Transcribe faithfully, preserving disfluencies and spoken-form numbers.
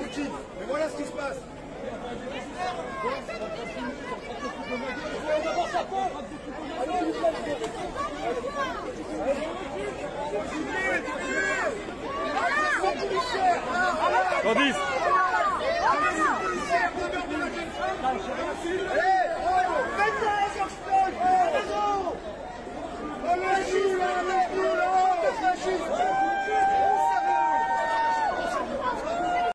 tranquille. Mais voilà ce qui se passe. Candice.